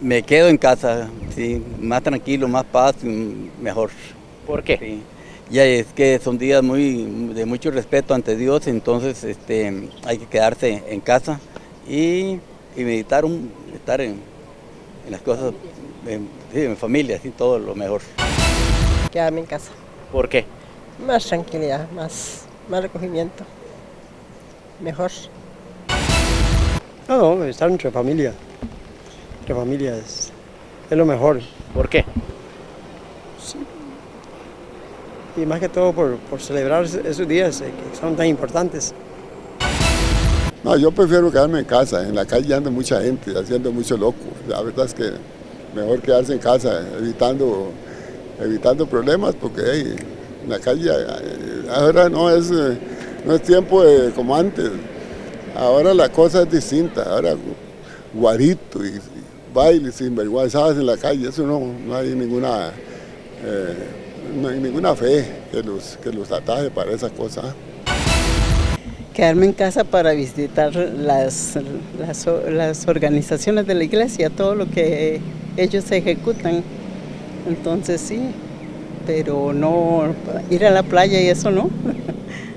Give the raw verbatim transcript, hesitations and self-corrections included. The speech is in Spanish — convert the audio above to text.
Me quedo en casa, sí, más tranquilo, más paz, mejor. ¿Por qué? Sí. Ya es que son días muy de mucho respeto ante Dios, entonces este, hay que quedarse en casa y, y meditar, un, estar en, en las cosas, en, sí, en familia, así todo lo mejor. Quedarme en casa. ¿Por qué? Más tranquilidad, más, más recogimiento. Mejor. No, no, estar entre familia. Entre familia es, es lo mejor. ¿Por qué? Sí. Y más que todo por, por celebrar esos días eh, que son tan importantes. No, yo prefiero quedarme en casa. En la calle anda mucha gente, haciendo mucho loco. La verdad es que mejor quedarse en casa, evitando, evitando problemas, porque hey, en la calle ahora no es, no es tiempo de, como antes. Ahora la cosa es distinta. Ahora guarito y, y bailes sinvergüenzadas en la calle, eso no, no hay ninguna, eh, no hay ninguna fe que los, que los ataje para esas cosas. Quedarme en casa para visitar las, las, las organizaciones de la iglesia, todo lo que ellos ejecutan. Entonces sí, pero no ir a la playa y eso no.